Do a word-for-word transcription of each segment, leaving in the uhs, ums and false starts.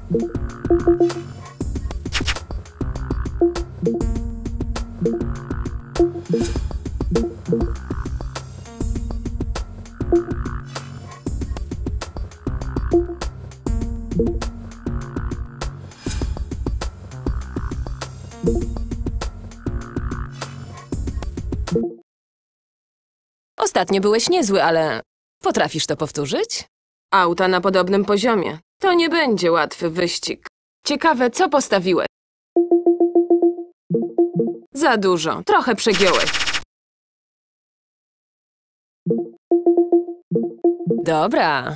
Ostatnio byłeś niezły, ale potrafisz to powtórzyć? Auta na podobnym poziomie. To nie będzie łatwy wyścig. Ciekawe, co postawiłeś? Za dużo. Trochę przegiąłeś. Dobra.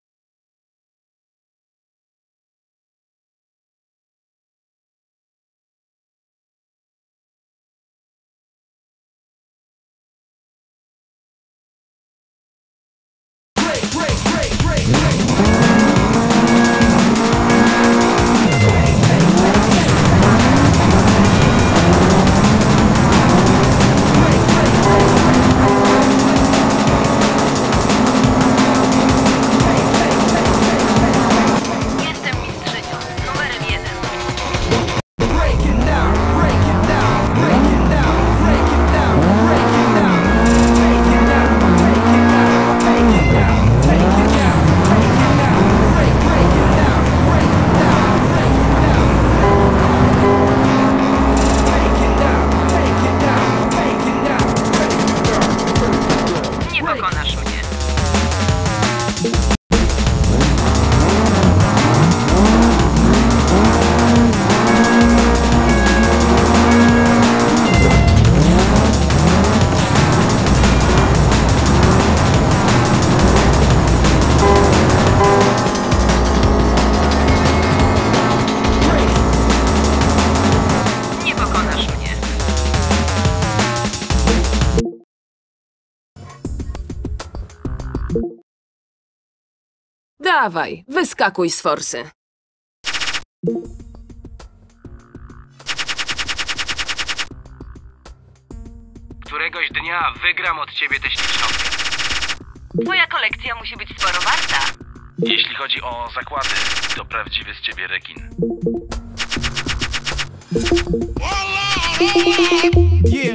Dawaj, wyskakuj z forsy. Któregoś dnia wygram od ciebie tę ślicznotkę. Twoja kolekcja musi być sporo warta. Jeśli chodzi o zakłady, to prawdziwy z ciebie rekin. Yeah.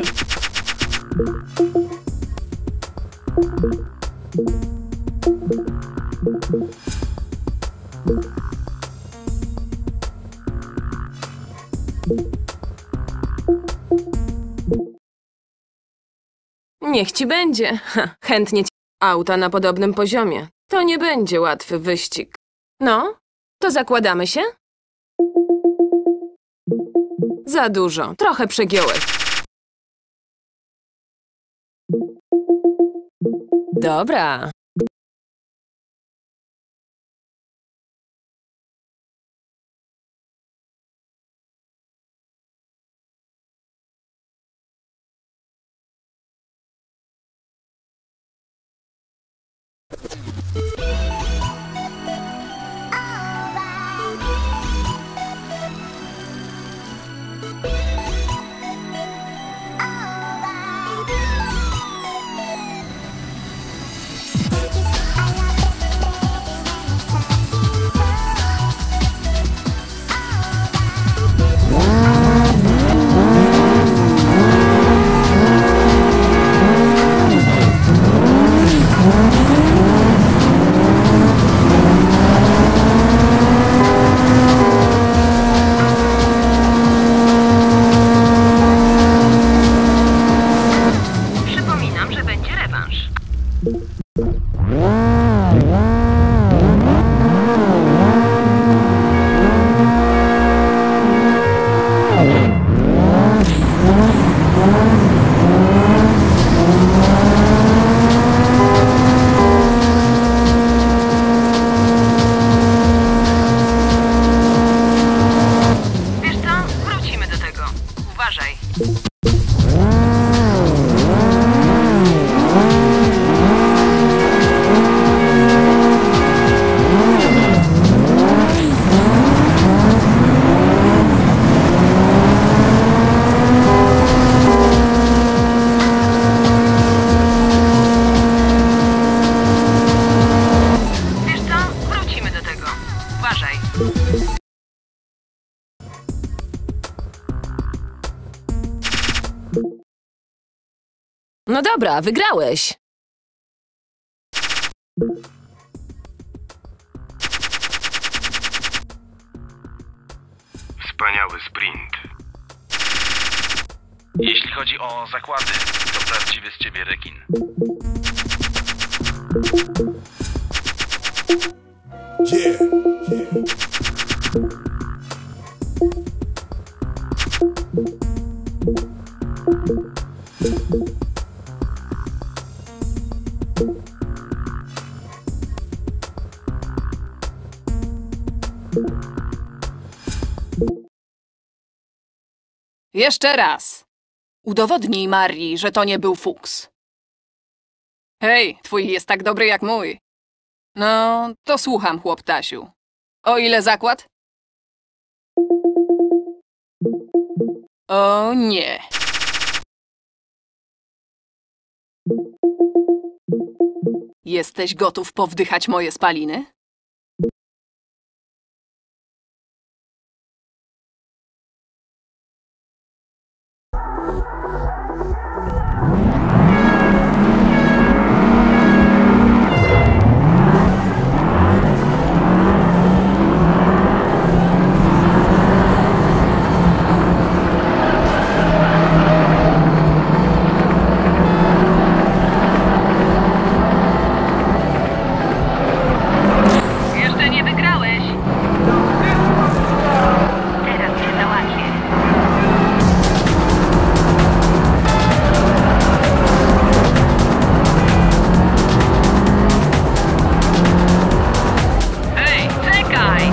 Niech ci będzie. Ha, chętnie ci... Auta na podobnym poziomie. To nie będzie łatwy wyścig. No, to zakładamy się? Za dużo. Trochę przegiąłeś. Dobra. No dobra, wygrałeś. Wspaniały sprint. Jeśli chodzi o zakłady, to prawdziwy z ciebie rekin. Yeah. Yeah. Jeszcze raz. Udowodnij Marii, że to nie był fuks. Hej, twój jest tak dobry jak mój. No, to słucham, chłoptasiu. O ile zakład? O nie. Jesteś gotów powdychać moje spaliny? Jeszcze nie wygrałeś. Teraz cię załatwię. Hej, czekaj!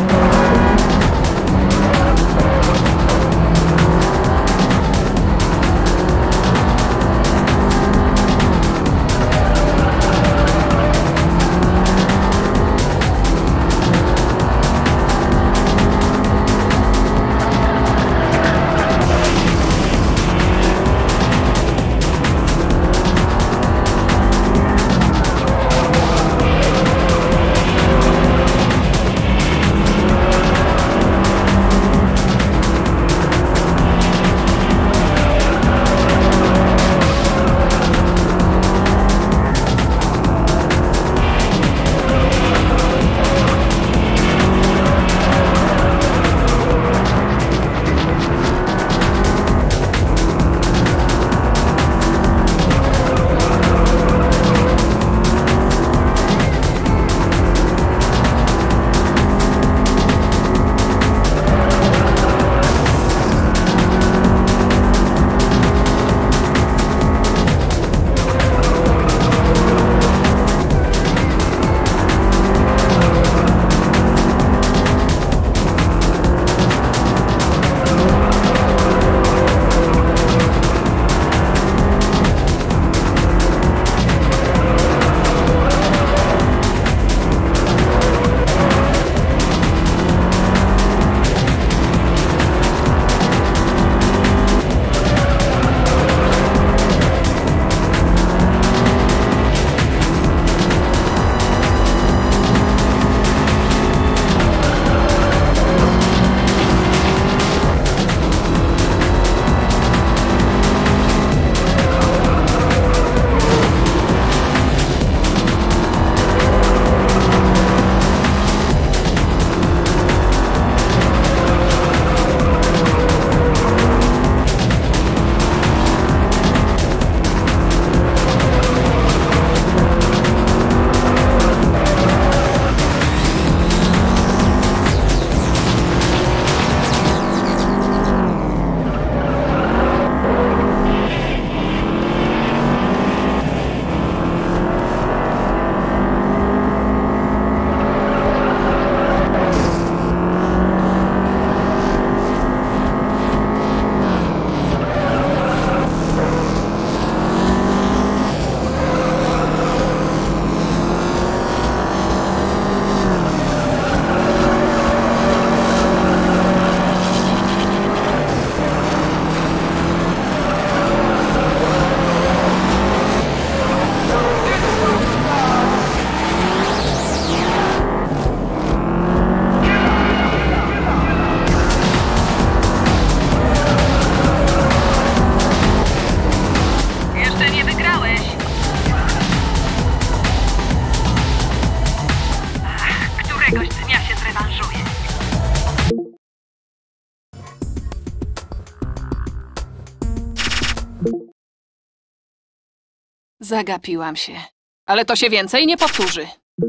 Zagapiłam się. Ale to się więcej nie powtórzy.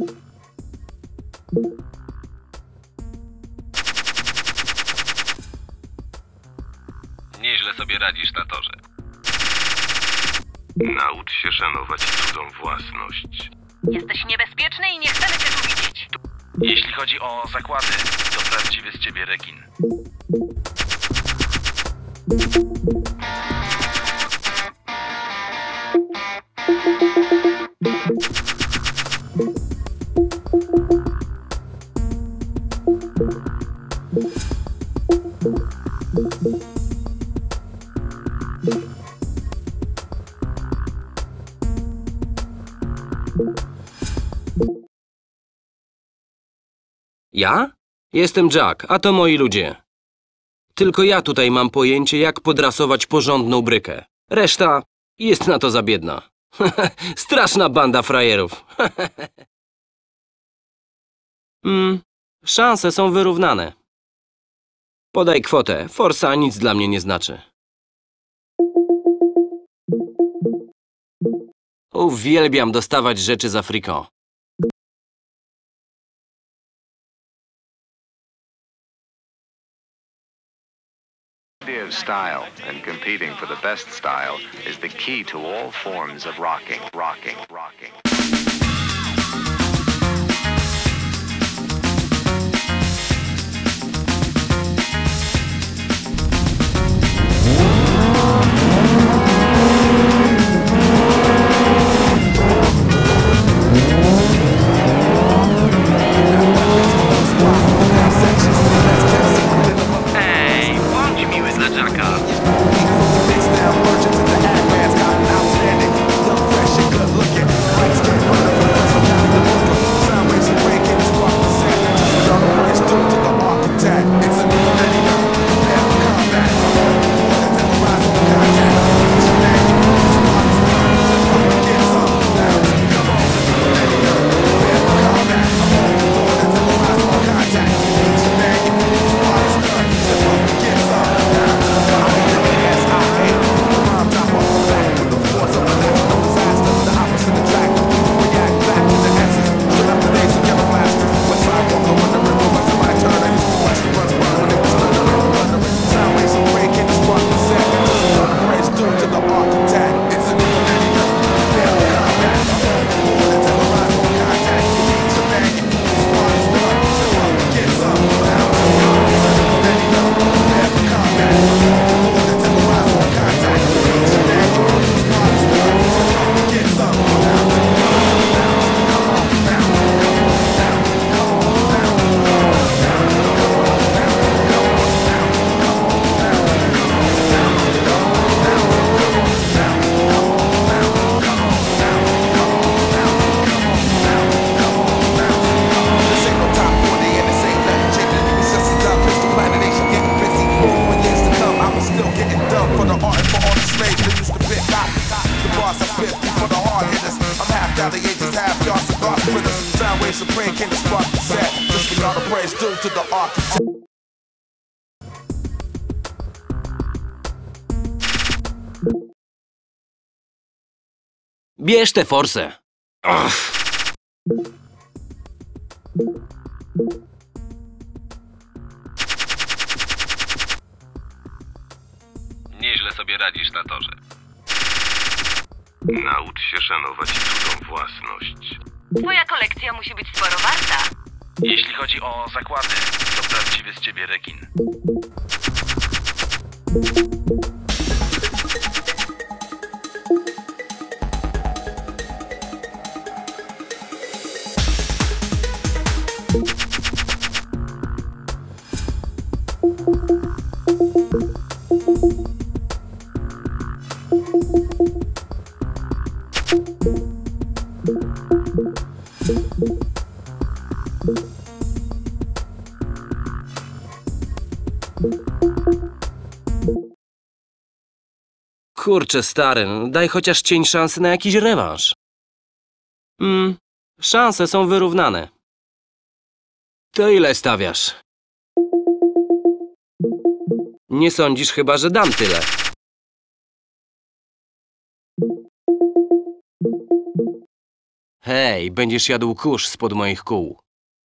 Nieźle sobie radzisz na torze. Naucz się szanować cudzą własność. Jesteś niebezpieczny i nie chcemy cię tu widzieć. Jeśli chodzi o zakłady, to prawdziwy z ciebie rekin. Ja? Jestem Jack, a to moi ludzie. Tylko ja tutaj mam pojęcie, jak podrasować porządną brykę. Reszta jest na to za biedna. Straszna banda frajerów. mm, szanse są wyrównane. Podaj kwotę. Forsa nic dla mnie nie znaczy. Uwielbiam dostawać rzeczy za friko. The idea of style and competing for the best style is the key to all forms of rocking, rocking, rocking. Ej, bądź miły dla Jacka. Bierz tę forsę. Ach. Nieźle sobie radzisz na torze. Naucz się szanować cudzą własność. Twoja kolekcja musi być sporo warta. Jeśli chodzi o zakłady, to prawdziwy z ciebie rekin. Kurczę, stary, no daj chociaż cień szansy na jakiś rewanż. Mm, szanse są wyrównane. To ile stawiasz? Nie sądzisz chyba, że dam tyle. Hej, będziesz jadł kurz spod moich kół.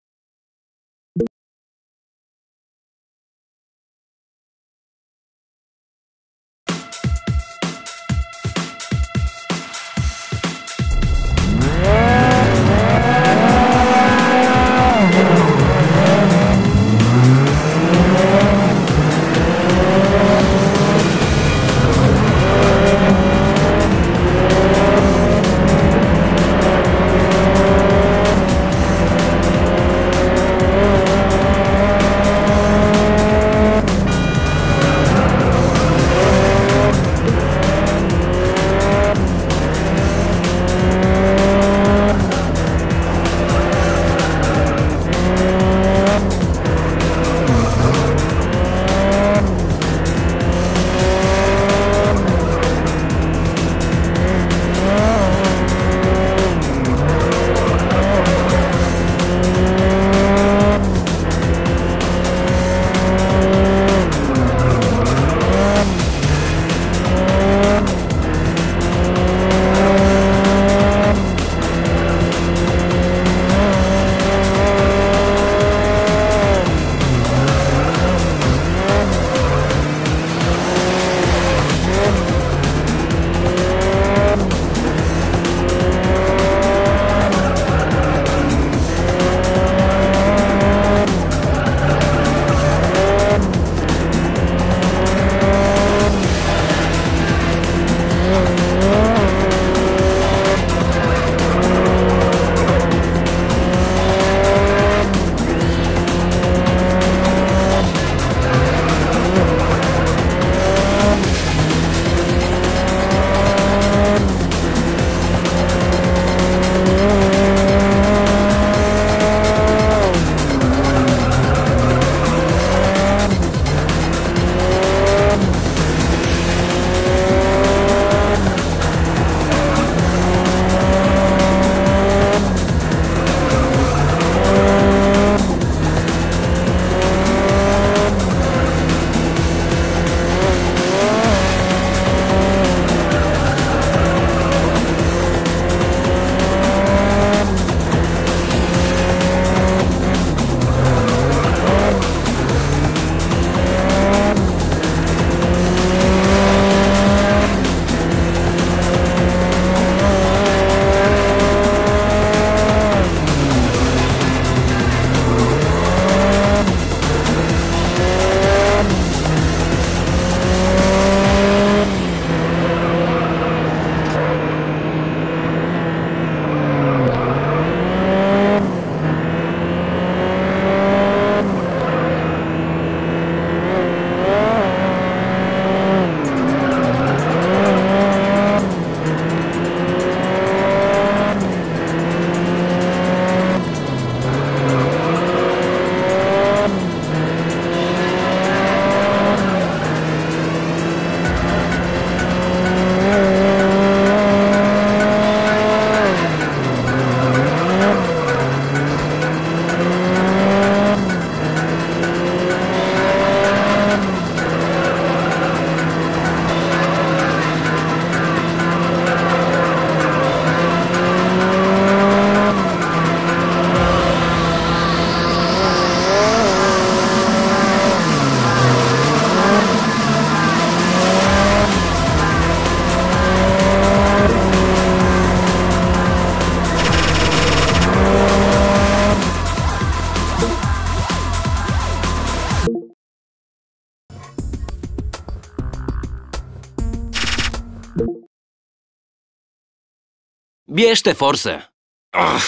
Bierz tę forsę. Ach.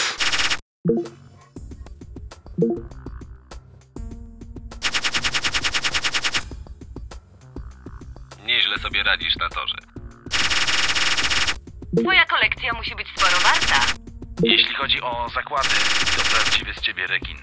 Nieźle sobie radzisz na torze. Twoja kolekcja musi być sporo warta. Jeśli chodzi o zakłady, to prawdziwy z ciebie rekin.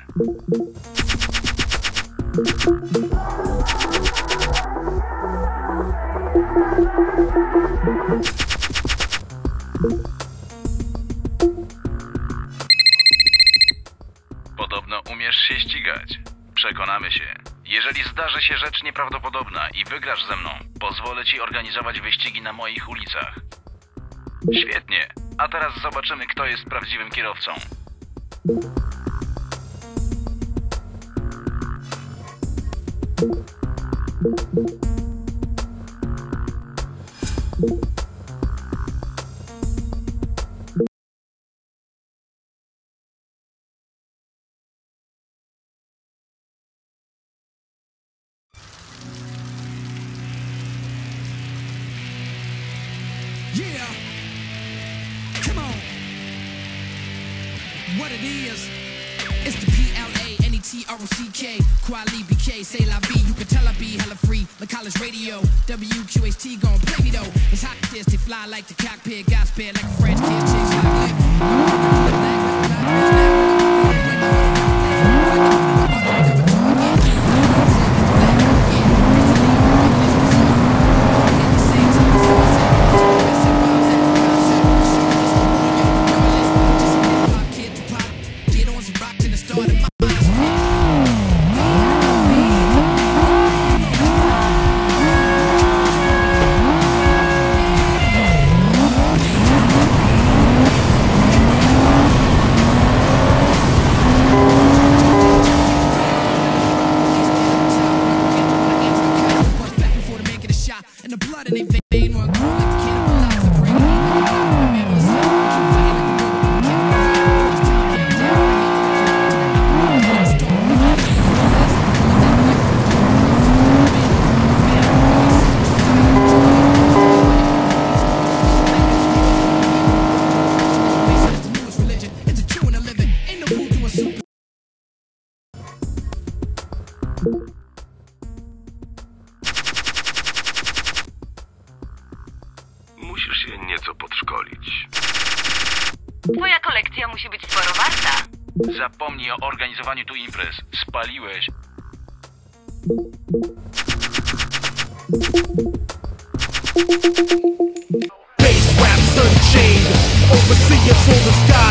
Podobno umiesz się ścigać. Przekonamy się. Jeżeli zdarzy się rzecz nieprawdopodobna i wygrasz ze mną, pozwolę ci organizować wyścigi na moich ulicach. Świetnie. A teraz zobaczymy, kto jest prawdziwym kierowcą. Yeah, come on. What it is, it's the P L A N E T R O C K, Quali B K, say la vie, you can tell I be hella free, like college radio, W Q H T gon' play me though, it's hot this, they fly like the cockpit, got spit like a French kid, chicks like Musisz się nieco podszkolić. Twoja kolekcja musi być sporo warta. Zapomnij o organizowaniu tu imprez. Spaliłeś. Bass raps unchained, overseeing from the sky.